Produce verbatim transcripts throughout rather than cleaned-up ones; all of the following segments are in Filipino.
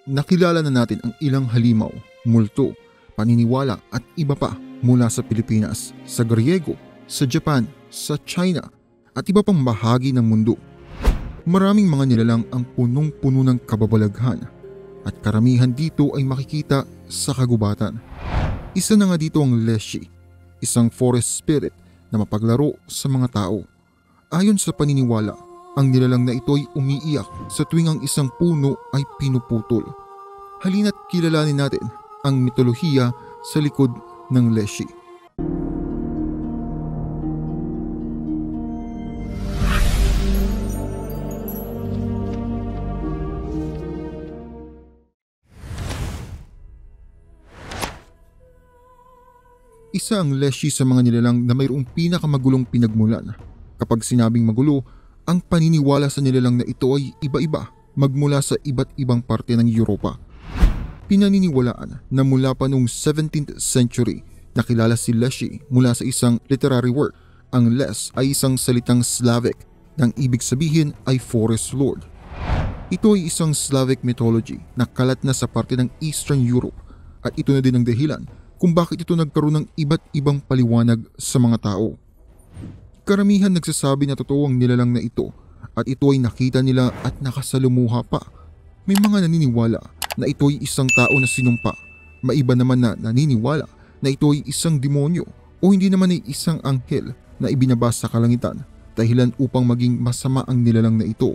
nakilala na natin ang ilang halimaw, multo, paniniwala at iba pa mula sa Pilipinas, sa Griego, sa Japan, sa China at iba pang bahagi ng mundo. Maraming mga nilalang ang punong-puno ng kababalaghan at karamihan dito ay makikita sa kagubatan. Isa na nga dito ang Leshy, isang forest spirit na mapaglaro sa mga tao. Ayon sa paniniwala, ang nilalang na ito ay umiiyak sa tuwing ang isang puno ay pinuputol. Halina't kilalanin natin ang mitolohiya sa likod ng Leshy. Isa ang Leshy sa mga nilalang na mayroong pinakamagulong pinagmulan. Kapag sinabing magulo, ang paniniwala sa nilalang na ito ay iba-iba magmula sa iba't ibang parte ng Europa. Pinaniniwalaan na mula pa noong seventeenth century nakilala si Leshy mula sa isang literary work. Ang Les ay isang salitang Slavic na ang ibig sabihin ay forest lord. Ito ay isang Slavic mythology na kalat na sa parte ng Eastern Europe at ito na din ang dahilan kung bakit ito nagkaroon ng iba't ibang paliwanag sa mga tao. Karamihan nagsasabi na totoo ang nilalang na ito at ito ay nakita nila at nakasalumuha pa. May mga naniniwala na ito ay isang tao na sinumpa. Maiba naman na naniniwala na ito ay isang demonyo o hindi naman ay isang anghel na ibinabas sa kalangitan dahilan upang maging masama ang nilalang na ito.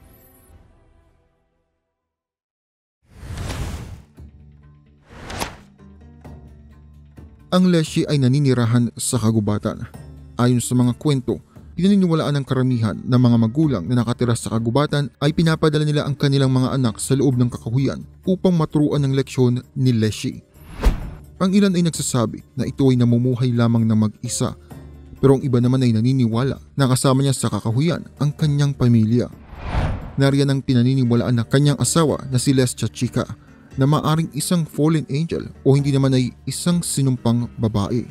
Ang Leshy ay naninirahan sa kagubatan. Ayon sa mga kwento, pinaniniwalaan ng karamihan ng mga magulang na nakatira sa kagubatan ay pinapadala nila ang kanilang mga anak sa loob ng kakahuyan upang maturuan ng leksyon ni Leshy. Ang ilan ay nagsasabi na ito ay namumuhay lamang ng mag-isa, pero ang iba naman ay naniniwala na kasama niya sa kakahuyan ang kanyang pamilya. Nariyan ang pinaniniwalaan na kanyang asawa na si Les Chachika na maaring isang fallen angel o hindi naman ay isang sinumpang babae.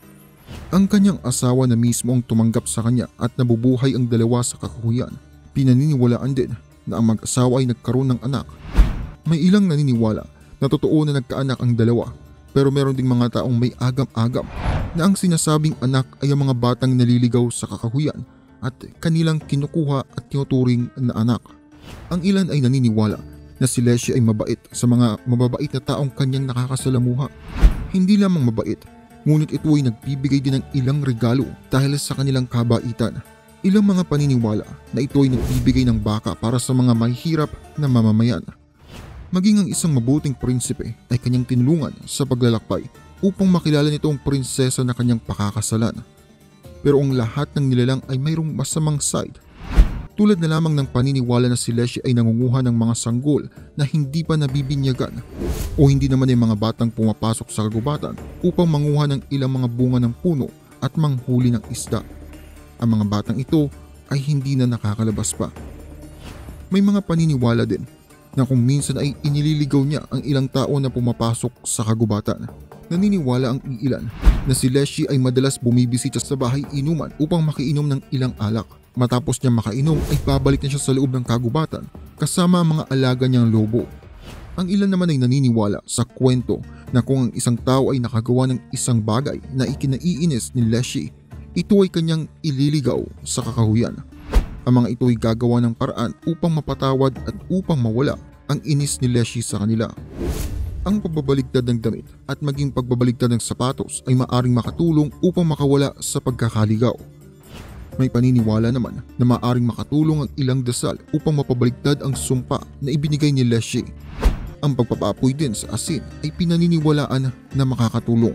Ang kanyang asawa na mismo ang tumanggap sa kanya at nabubuhay ang dalawa sa kakahuyan. Pinaniniwalaan din na ang mag-asawa ay nagkaroon ng anak. May ilang naniniwala na totoo na nagkaanak ang dalawa, pero meron ding mga taong may agam-agam na ang sinasabing anak ay ang mga batang naliligaw sa kakahuyan at kanilang kinukuha at tinuturing na anak. Ang ilan ay naniniwala na si Leshy ay mabait sa mga mababait na taong kanyang nakakasalamuha. Hindi lamang mabait, ngunit ito ay nagbibigay din ng ilang regalo dahil sa kanilang kabaitan. Ilang mga paniniwala na ito ay nagbibigay ng baka para sa mga mahihirap na mamamayan. Maging ang isang mabuting prinsipe ay kanyang tinulungan sa paglalakbay upang makilala nito ang prinsesa na kanyang pakakasalan. Pero ang lahat ng nilalang ay mayroong masamang side. Tulad na lamang ng paniniwala na si Leshy ay nangunguha ng mga sanggol na hindi pa nabibinyagan o hindi naman ay mga batang pumapasok sa kagubatan upang manguha ng ilang mga bunga ng puno at manghuli ng isda. Ang mga batang ito ay hindi na nakakalabas pa. May mga paniniwala din na kung minsan ay inililigaw niya ang ilang tao na pumapasok sa kagubatan. Naniniwala ang iilan na si Leshy ay madalas bumibisita sa bahay inuman upang makiinom ng ilang alak. Matapos niya makainom ay babalik na siya sa loob ng kagubatan kasama ang mga alaga niyang lobo. Ang ilan naman ay naniniwala sa kwento na kung ang isang tao ay nakagawa ng isang bagay na ikinaiinis ni Leshy, ito ay kanyang ililigaw sa kakahuyan. Ang mga ito ay gagawa ng paraan upang mapatawad at upang mawala ang inis ni Leshy sa kanila. Ang pagbabaligtad ng damit at maging pagbabaligtad ng sapatos ay maaring makatulong upang makawala sa pagkakaligaw. May paniniwala naman na maaring makatulong ang ilang dasal upang mapabaligtad ang sumpa na ibinigay ni Leshy. Ang pagpapapoy din sa asin ay pinaniniwalaan na makakatulong.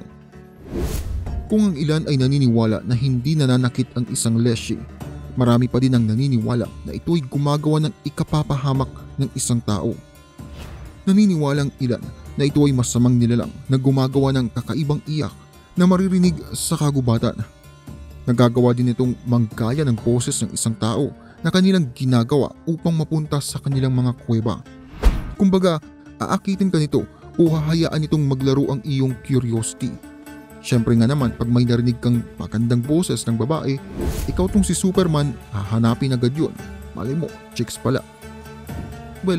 Kung ang ilan ay naniniwala na hindi nananakit ang isang Leshy, marami pa din ang naniniwala na ito ay gumagawa ng ikapapahamak ng isang tao. Naniniwala ang ilan na ito ay masamang nilalang na gumagawa ng kakaibang iyak na maririnig sa kagubatan. Nagagawa din itong manggaya ng boses ng isang tao na kanilang ginagawa upang mapunta sa kanilang mga kuweba. Kumbaga, aakitin ka nito o hahayaan itong maglaro ang iyong curiosity. Siyempre nga naman, pag may narinig kang magandang boses ng babae, ikaw tong si Superman, hahanapin agad yun. Malay mo, chicks pala. Well,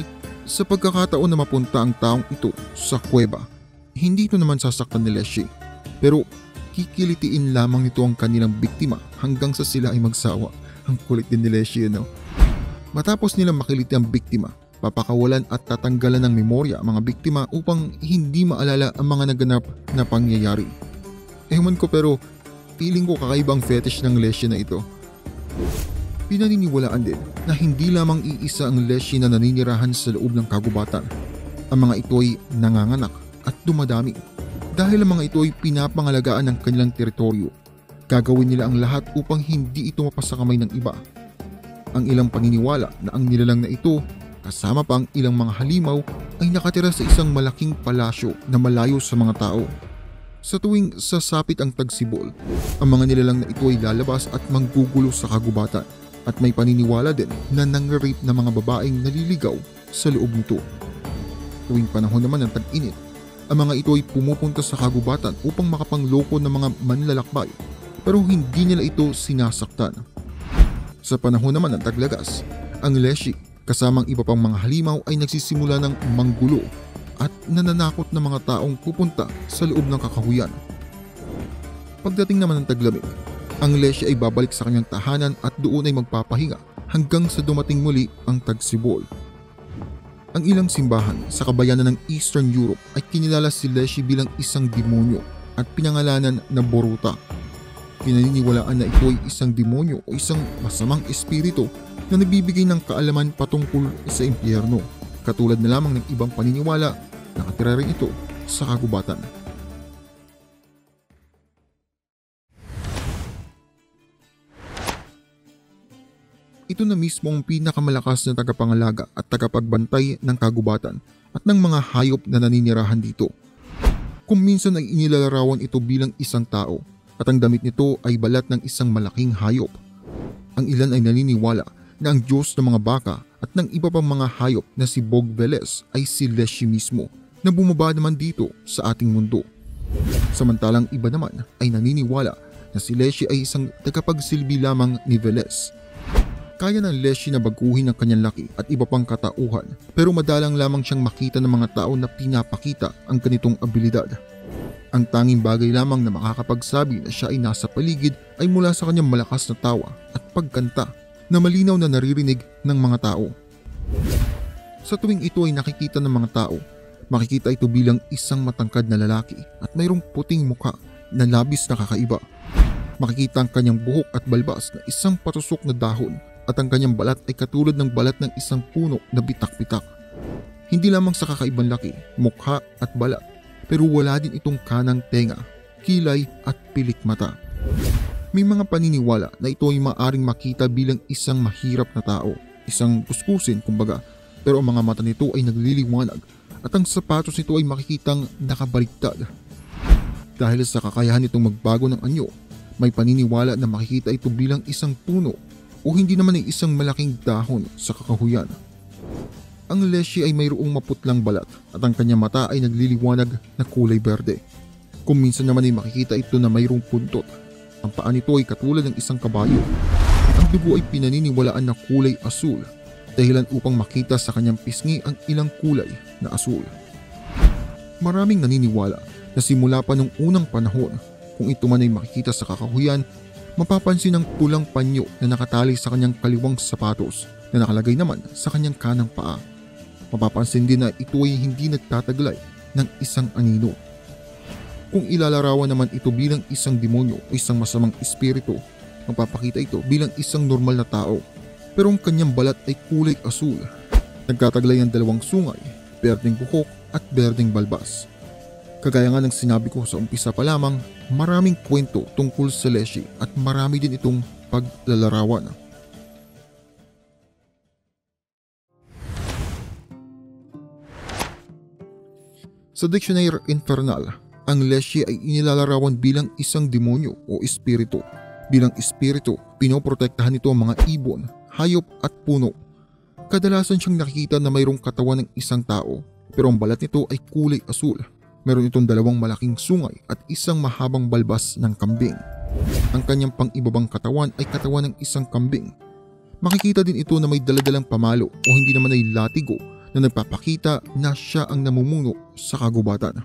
Sa pagkakataon na mapunta ang taong ito sa kuweba, hindi ito naman sasaktan ni Leslie, pero kikilitiin lamang nito ang kanilang biktima hanggang sa sila ay magsawa. Ang kulit din ni Leslie, no? Matapos nilang makiliti ang biktima, papakawalan at tatanggalan ng memorya ang mga biktima upang hindi maalala ang mga naganap na pangyayari. Ewan ko, pero feeling ko kakaibang fetish ng Leslie na ito. Pinaniniwalaan din na hindi lamang iisa ang Leslie na naninirahan sa loob ng kagubatan. Ang mga ito ay nanganganak at dumadami dahil ang mga ito ay pinapangalagaan ng kanilang teritoryo. Gagawin nila ang lahat upang hindi ito mapasa kamay ng iba. Ang ilang paniniwala na ang nilalang na ito, kasama pa ang ilang mga halimaw, ay nakatira sa isang malaking palasyo na malayo sa mga tao. Sa tuwing sasapit ang tagsibol, ang mga nilalang na ito ay lalabas at manggugulo sa kagubatan. At may paniniwala din na nang-rape na mga babaeng naliligaw sa loob nito. Tuwing panahon naman ng tag-init, ang mga ito ay pumupunta sa kagubatan upang makapangloko ng mga manlalakbay, pero hindi nila ito sinasaktan. Sa panahon naman ng taglagas, ang Leshy kasamang iba pang mga halimaw ay nagsisimula ng manggulo at nananakot ng mga taong pupunta sa loob ng kakahuyan. Pagdating naman ng taglamig, ang Leshy ay babalik sa kanyang tahanan at doon ay magpapahinga hanggang sa dumating muli ang tagsibol. Ang ilang simbahan sa kabayanan ng Eastern Europe ay kinilala si Leshy bilang isang demonyo at pinangalanan na Boruta. Pinaniniwalaan na ito ay isang demonyo o isang masamang espiritu na nagbibigay ng kaalaman patungkol sa impyerno. Katulad na lamang ng ibang paniniwala, nakatira rin ito sa kagubatan. Ito na mismo ang pinakamalakas na tagapangalaga at tagapagbantay ng kagubatan at ng mga hayop na naninirahan dito. Kung minsan ay inilalarawan ito bilang isang tao at ang damit nito ay balat ng isang malaking hayop. Ang ilan ay naniniwala na ang Diyos ng mga baka at ng iba pang mga hayop na si Bog Veles ay si Leshy mismo na bumaba naman dito sa ating mundo. Samantalang iba naman ay naniniwala na si Leshy ay isang tagapagsilbi lamang ni Veles. Kaya ng Leshy na baguhin ang kanyang laki at iba pang katauhan, pero madalang lamang siyang makita ng mga tao na pinapakita ang ganitong abilidad. Ang tanging bagay lamang na makakapagsabi na siya ay nasa paligid ay mula sa kanyang malakas na tawa at pagkanta na malinaw na naririnig ng mga tao. Sa tuwing ito ay nakikita ng mga tao, makikita ito bilang isang matangkad na lalaki at mayroong puting mukha na labis na kakaiba. Makikita ang kanyang buhok at balbas na isang patusok na dahon at ang kanyang balat ay katulad ng balat ng isang puno na bitak-bitak. Hindi lamang sa kakaibang laki, mukha at balat, pero wala din itong kanang tenga, kilay at pilik mata. May mga paniniwala na ito ay maaring makita bilang isang mahirap na tao, isang kuskusin kumbaga, pero ang mga mata nito ay nagliliwanag at ang sapatos nito ay makikitang nakabaliktad. Dahil sa kakayahan nitong magbago ng anyo, may paniniwala na makikita ito bilang isang puno o hindi naman ay isang malaking dahon sa kakahuyan. Ang Leshy ay mayroong maputlang balat at ang kanyang mata ay nagliliwanag na kulay berde. Kung minsan naman ay makikita ito na mayroong puntot. Ang paa nito ay katulad ng isang kabayo. Ang dugo ay pinaniniwalaan na kulay asul, dahilan upang makita sa kanyang pisngi ang ilang kulay na asul. Maraming naniniwala na simula pa nung unang panahon, kung ito man ay makikita sa kakahuyan, mapapansin ang pulang panyo na nakatali sa kanyang kaliwang sapatos na nakalagay naman sa kanyang kanang paa. Mapapansin din na ito ay hindi nagtataglay ng isang anino. Kung ilalarawan naman ito bilang isang demonyo o isang masamang espiritu, magpapakita ito bilang isang normal na tao, pero ang kanyang balat ay kulay asul. Nagtataglay ang dalawang sungay, berdeng buhok at berdeng balbas. Kagaya nga ng sinabi ko sa umpisa pa lamang, maraming kwento tungkol sa Leshy at marami din itong paglalarawan. Sa Dictionary Infernal, ang Leshy ay inilalarawan bilang isang demonyo o espiritu. Bilang espiritu, pinoprotektahan nito ang mga ibon, hayop at puno. Kadalasan siyang nakikita na mayroong katawan ng isang tao, pero ang balat nito ay kulay asul. Meron itong dalawang malaking sungay at isang mahabang balbas ng kambing. Ang kanyang pang-ibabang katawan ay katawan ng isang kambing. Makikita din ito na may daladalang pamalo o hindi naman ay latigo na nagpapakita na siya ang namumuno sa kagubatan.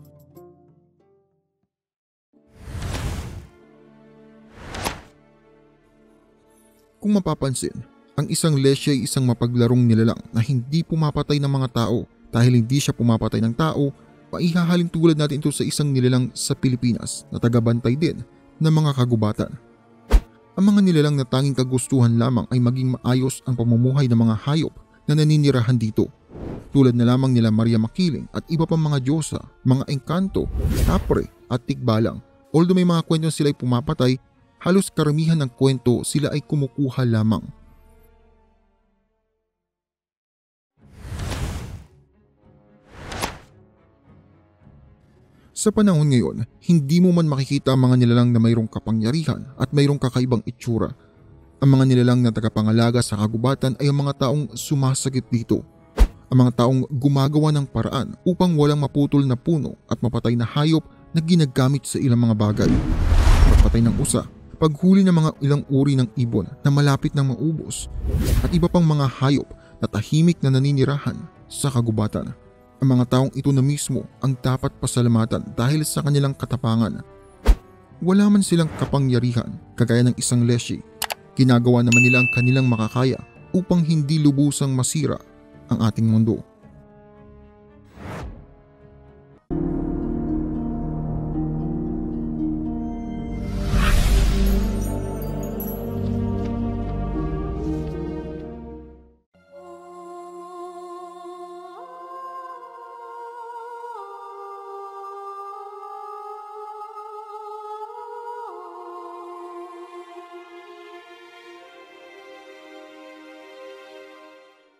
Kung mapapansin, ang isang lesya ay isang mapaglarong nilalang na hindi pumapatay ng mga tao. Dahil hindi siya pumapatay ng tao, maihahalin tulad natin ito sa isang nilalang sa Pilipinas na tagabantay din ng mga kagubatan. Ang mga nilalang na tanging kagustuhan lamang ay maging maayos ang pamumuhay ng mga hayop na naninirahan dito. Tulad na lamang nila Maria Makiling at iba pang mga diyosa, mga engkanto, kapre at tikbalang. Although may mga kwento sila ay pumapatay, halos karamihan ng kwento sila ay kumukuha lamang. Sa panahon ngayon, hindi mo man makikita ang mga nilalang na mayroong kapangyarihan at mayroong kakaibang itsura. Ang mga nilalang na tagapangalaga sa kagubatan ay ang mga taong sumasagip dito. Ang mga taong gumagawa ng paraan upang walang maputol na puno at mapatay na hayop na ginagamit sa ilang mga bagay. Magpatay ng usa, paghuli ng mga ilang uri ng ibon na malapit ng maubos, at iba pang mga hayop na tahimik na naninirahan sa kagubatan. Ang mga taong ito na mismo ang dapat pasalamatan dahil sa kanilang katapangan. Wala man silang kapangyarihan kagaya ng isang leshy. Ginagawa naman nila ang kanilang makakaya upang hindi lubusang masira ang ating mundo.